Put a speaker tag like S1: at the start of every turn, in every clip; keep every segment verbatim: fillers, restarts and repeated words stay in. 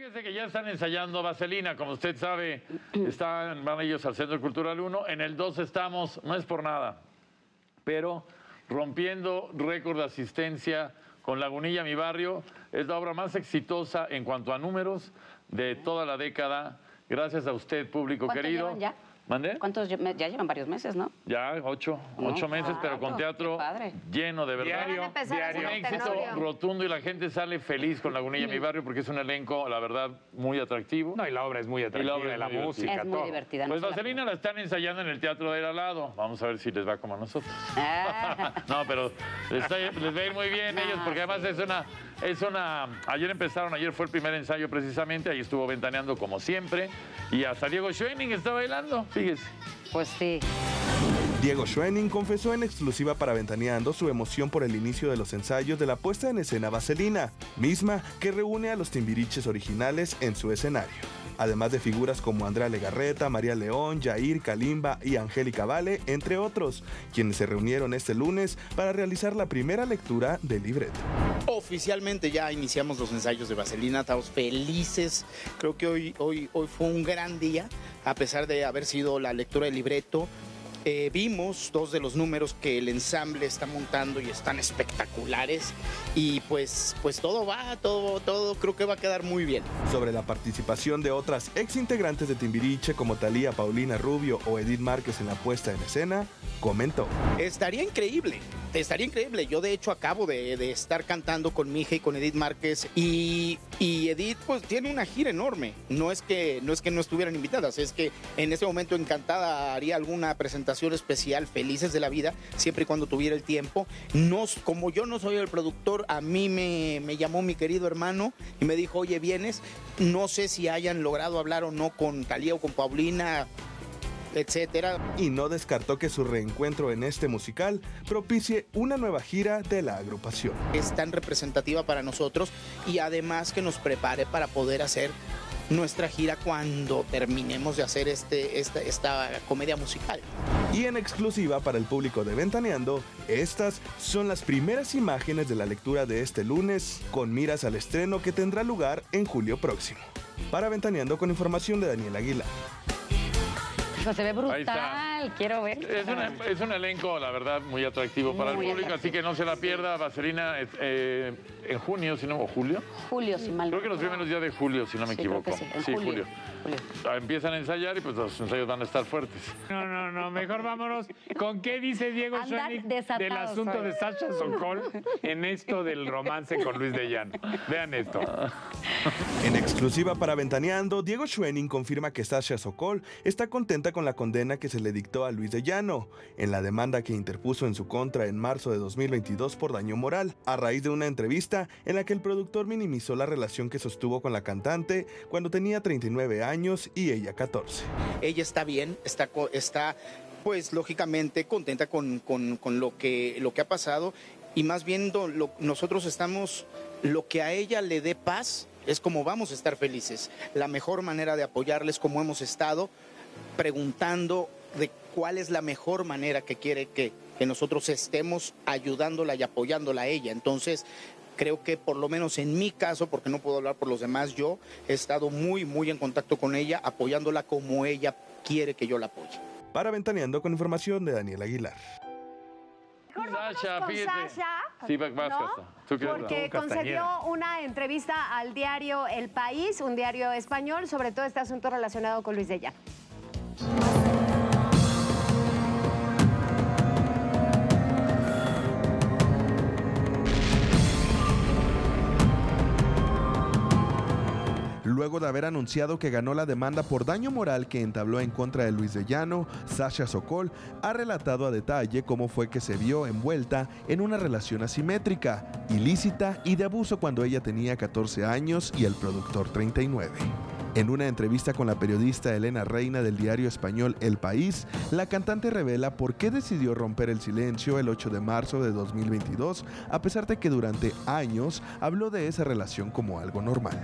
S1: Fíjese que ya están ensayando Vaselina, como usted sabe, están, van ellos al Centro Cultural uno, en el dos estamos, no es por nada, pero rompiendo récord de asistencia con Lagunilla, mi barrio, es la obra más exitosa en cuanto a números de toda la década, gracias a usted, público
S2: ¿Cuánto
S1: querido.
S2: llevan ya?
S1: ¿Mandé?
S2: ¿Cuántos? lle- Ya llevan varios meses, ¿no?
S1: Ya, ocho,
S2: No,
S1: ocho meses, pero con
S2: qué
S1: teatro
S2: padre.
S1: lleno, de verdad.
S3: Diario,
S4: Van a empezar a hacer
S1: Un
S4: el
S1: éxito
S4: Tenorio.
S1: rotundo y la gente sale feliz con Lagunilla, mi barrio, porque es un elenco, la verdad, muy atractivo.
S3: No, y la obra es muy
S1: Y la
S3: atractiva,
S1: obra es
S3: la
S1: muy
S3: música,
S2: Es muy
S3: todo.
S2: divertida.
S1: Pues
S2: no se la
S1: Vaselina la están ensayando en el Teatro del Al lado. Vamos a ver si les va como a nosotros.
S2: Ah.
S1: No, pero les, está- les va a ir muy bien ellos, porque además es una, es una... Ayer empezaron, ayer fue el primer ensayo precisamente, ahí estuvo ventaneando como siempre, y hasta Diego Schwenning está bailando, fíjese.
S2: Pues sí.
S5: Diego Schwenning confesó en exclusiva para Ventaneando su emoción por el inicio de los ensayos de la puesta en escena Vaselina, misma que reúne a los Timbiriches originales en su escenario. Además de figuras como Andrea Legarreta, María León, Yair, Kalimba y Angélica Vale, entre otros, quienes se reunieron este lunes para realizar la primera lectura del libreto.
S6: Oficialmente ya iniciamos los ensayos de Vaselina, estamos felices. Creo que hoy, hoy, hoy fue un gran día, a pesar de haber sido la lectura del libreto. Eh, vimos dos de los números que el ensamble está montando y están espectaculares. Y pues, pues todo va, todo, todo creo que va a quedar muy bien.
S5: Sobre la participación de otras ex integrantes de Timbiriche como Thalía, Paulina Rubio o Edith Márquez en la puesta en escena, comentó.
S6: Estaría increíble, estaría increíble. Yo de hecho acabo de, de estar cantando con mi hija y con Edith Márquez y, y Edith pues tiene una gira enorme. No es, que, no es que no estuvieran invitadas, es que en ese momento encantada haría alguna presentación especial, felices de la vida, siempre y cuando tuviera el tiempo. No, como yo no soy el productor, a mí me, me llamó mi querido hermano y me dijo, oye, ¿vienes? No sé si hayan logrado hablar o no con Thalía o con Paulina, etcétera.
S5: Y no descartó que su reencuentro en este musical propicie una nueva gira de la agrupación.
S6: Es tan representativa para nosotros y además que nos prepare para poder hacer nuestra gira cuando terminemos de hacer este, esta, esta comedia musical.
S5: Y en exclusiva para el público de Ventaneando, estas son las primeras imágenes de la lectura de este lunes, con miras al estreno que tendrá lugar en julio próximo. Para Ventaneando, con información de Daniel Aguilar.
S2: Pues se ve
S1: Ahí está.
S2: brutal. Quiero ver.
S1: Es, una- es un elenco, la verdad, muy atractivo para el
S2: Muy
S1: público, así
S2: atractivo.
S1: que no se la pierda. Vaselina eh, en junio, si no, o julio.
S2: Julio, si mal no
S1: Creo que los
S2: recuerdo.
S1: primeros días de julio, si no me
S2: Sí, creo
S1: equivoco.
S2: que sí, en
S1: Sí,
S2: julio.
S1: julio.
S2: Julio.
S1: Ah, Empiezan a ensayar y pues los ensayos van a estar fuertes.
S3: No, no, no, mejor vámonos. ¿Con qué dice Diego
S2: Andan
S3: Schwenning
S2: desatados
S3: del asunto
S2: hoy.
S3: de Sasha Sokol en esto del romance con Luis de Llano? Vean esto.
S5: En exclusiva para Ventaneando, Diego Schwenning confirma que Sasha Sokol está contenta con la condena que se le dictó a Luis de Llano en la demanda que interpuso en su contra en marzo de dos mil veintidós por daño moral, a raíz de una entrevista en la que el productor minimizó la relación que sostuvo con la cantante cuando tenía treinta y nueve años y ella catorce.
S6: Ella está bien, está, co- está pues lógicamente contenta con, con- con lo, que, lo que ha pasado y más bien do- lo- nosotros estamos, lo que a ella le dé paz es como vamos a estar felices. La mejor manera de apoyarles como hemos estado preguntando de cuál es la mejor manera que quiere que, que nosotros estemos ayudándola y apoyándola a ella. Entonces, creo que por lo menos en mi caso, porque no puedo hablar por los demás, yo he estado muy, muy en contacto con ella, apoyándola como ella quiere que yo la apoye.
S5: Para Ventaneando, con información de Daniel Aguilar.
S4: Mejor vámonos
S1: Sasha,
S4: con
S1: fíjate.
S4: Sasha,
S1: Sí, vas, vas,
S4: ¿no?
S1: Casta. ¿Tú qué
S4: Porque
S3: Tú,
S4: concedió
S3: Castañeda.
S4: una entrevista al diario El País, un diario español, sobre todo este asunto relacionado con Luis de Llano.
S5: Luego de haber anunciado que ganó la demanda por daño moral que entabló en contra de Luis de Llano, Sasha Sokol ha relatado a detalle cómo fue que se vio envuelta en una relación asimétrica, ilícita y de abuso cuando ella tenía catorce años y el productor treinta y nueve. En una entrevista con la periodista Elena Reina del diario español El País, la cantante revela por qué decidió romper el silencio el ocho de marzo de dos mil veintidós, a pesar de que durante años habló de esa relación como algo normal.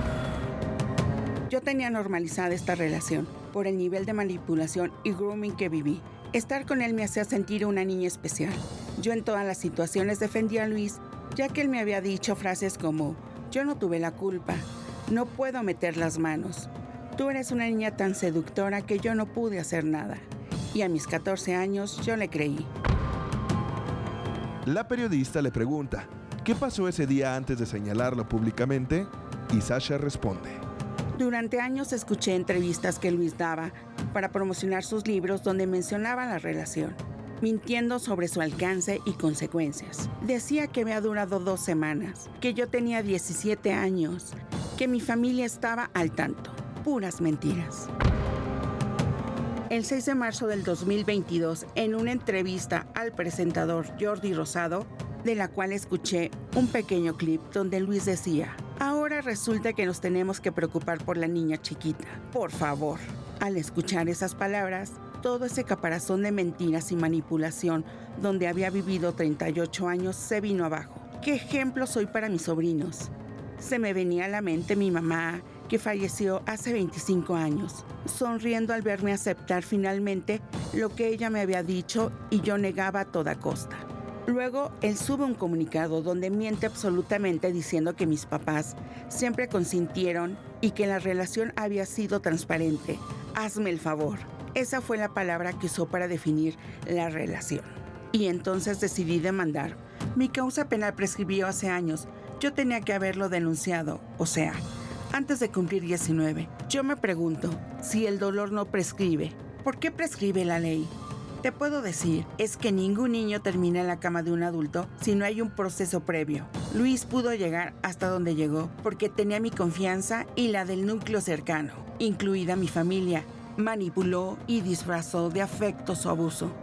S7: Yo tenía normalizada esta relación por el nivel de manipulación y grooming que viví. Estar con él me hacía sentir una niña especial. Yo en todas las situaciones defendía a Luis, ya que él me había dicho frases como, yo no tuve la culpa, No puedo meter las manos. Tú eres una niña tan seductora que yo no pude hacer nada. Y a mis catorce años yo le creí.
S5: La periodista le pregunta, ¿qué pasó ese día antes de señalarlo públicamente? Y Sasha responde.
S7: Durante años escuché entrevistas que Luis daba para promocionar sus libros donde mencionaba la relación, mintiendo sobre su alcance y consecuencias. Decía que había durado dos semanas, que yo tenía diecisiete años, que mi familia estaba al tanto. Puras mentiras. El seis de marzo del dos mil veintidós, en una entrevista al presentador Jordi Rosado, de la cual escuché un pequeño clip donde Luis decía: ahora resulta que nos tenemos que preocupar por la niña chiquita. Por favor. Al escuchar esas palabras, todo ese caparazón de mentiras y manipulación donde había vivido treinta y ocho años se vino abajo. ¿Qué ejemplo soy para mis sobrinos? Se me venía a la mente mi mamá, que falleció hace veinticinco años, sonriendo al verme aceptar finalmente lo que ella me había dicho y yo negaba a toda costa. Luego, él sube un comunicado donde miente absolutamente diciendo que mis papás siempre consintieron y que la relación había sido transparente. Hazme el favor. Esa fue la palabra que usó para definir la relación. Y entonces decidí demandar. Mi causa penal prescribió hace años. Yo tenía que haberlo denunciado, o sea, antes de cumplir diecinueve. Yo me pregunto, si el dolor no prescribe, ¿por qué prescribe la ley? Te puedo decir, es que ningún niño termina en la cama de un adulto si no hay un proceso previo. Luis pudo llegar hasta donde llegó porque tenía mi confianza y la del núcleo cercano, incluida mi familia. Manipuló y disfrazó de afecto su abuso.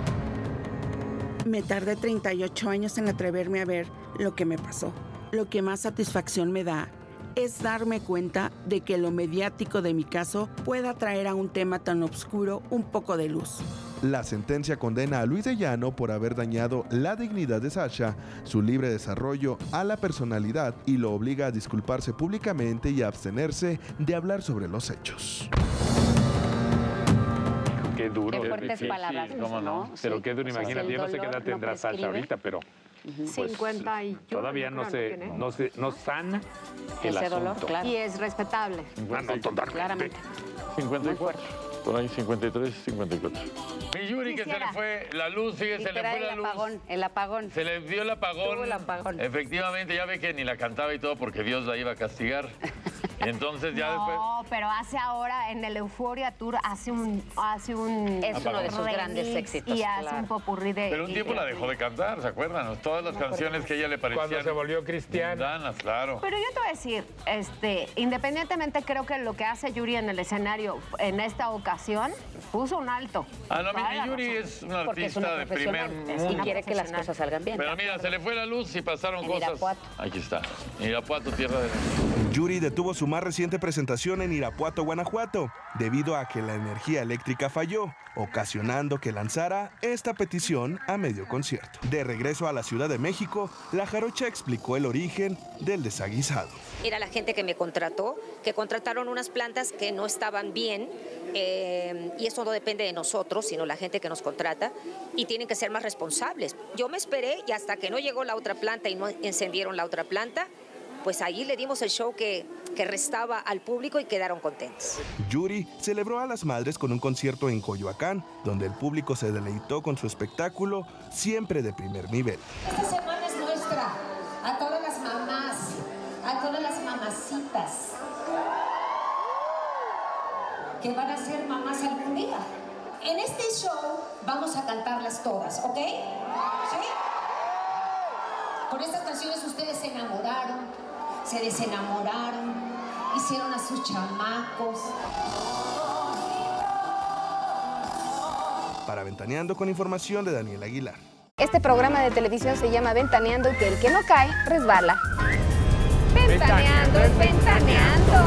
S7: Me tardé treinta y ocho años en atreverme a ver lo que me pasó. Lo que más satisfacción me da es darme cuenta de que lo mediático de mi caso pueda traer a un tema tan oscuro un poco de luz.
S5: La sentencia condena a Luis de Llano por haber dañado la dignidad de Sasha, su libre desarrollo, a la personalidad y lo obliga a disculparse públicamente y a abstenerse de hablar sobre los hechos.
S3: Qué duro.
S2: Qué fuertes
S1: difícil,
S2: palabras,
S1: ¿cómo no?
S2: ¿no?
S3: Pero
S2: Sí.
S3: qué duro,
S2: O sea,
S3: imagínate,
S2: si
S3: yo
S2: el
S3: no sé qué edad
S2: dolor no
S3: tendrá Sasha
S2: prescribe.
S3: ahorita, pero pues,
S4: cincuenta y yo
S3: todavía no
S4: creo,
S3: se,
S4: ¿no?
S3: no se, no sana el
S2: Ese
S3: asunto.
S2: dolor, claro.
S4: Y es respetable.
S3: Ah, no, totalmente.
S2: Claramente.
S1: cincuenta y
S2: Muy
S1: cuatro. Por ahí, cincuenta y tres, cincuenta y cuatro. Mi Yuri, que se le
S4: Quisiera.
S1: fue la luz, sigue, se le
S2: Literal,
S1: fue la
S2: el
S1: luz.
S2: apagón, el apagón.
S1: Se le dio el apagón.
S2: Tuvo el apagón.
S1: Efectivamente, ya ve que ni la cantaba y todo porque Dios la iba a castigar. Entonces ya después...
S4: No, pero hace ahora en el Euphoria Tour hace un hace un
S2: Es uno de sus
S4: remix
S2: grandes éxitos,
S4: y hace
S2: claro.
S4: un popurrí de
S1: Pero un tiempo la dejó de cantar, ¿se acuerdan? Todas las canciones que a ella le parecían...
S3: Cuando se volvió cristiana.
S1: mundanas, claro.
S4: Pero yo te voy a decir, este, independientemente creo que lo que hace Yuri en el escenario en esta ocasión puso un alto.
S1: Ah, no, mi,
S4: Toda
S1: mi
S4: la
S1: Yuri
S4: razón.
S1: es una
S2: Porque es
S1: artista
S2: una
S1: de primer
S2: profesional y
S1: mundo.
S2: quiere que las
S4: profesional.
S2: cosas salgan bien.
S1: Pero mira, se le fue la luz y pasaron
S2: En
S1: cosas...
S2: Irapuato.
S1: Aquí está. Irapuato, tierra de...
S5: Yuri detuvo su más reciente presentación en Irapuato, Guanajuato, debido a que la energía eléctrica falló, ocasionando que lanzara esta petición a medio concierto. De regreso a la Ciudad de México, la jarocha explicó el origen del desaguisado.
S8: Era la gente que me contrató, que contrataron unas plantas que no estaban bien, eh, y eso no depende de nosotros, sino la gente que nos contrata, y tienen que ser más responsables. Yo me esperé y hasta que no llegó la otra planta y no encendieron la otra planta, pues ahí le dimos el show que, que restaba al público y quedaron contentos.
S5: Yuri celebró a las madres con un concierto en Coyoacán, donde el público se deleitó con su espectáculo, siempre de primer nivel.
S9: Esta semana es nuestra, a todas las mamás, a todas las mamacitas que van a ser mamás algún día. En este show vamos a cantarlas todas, ¿ok? ¿Sí? Con estas canciones ustedes se enamoraron, se desenamoraron, hicieron a sus chamacos.
S5: Para Ventaneando, con información de Daniel Aguilar.
S10: Este programa de televisión se llama Ventaneando y que el que no cae, resbala. Ventaneando, es ventaneando.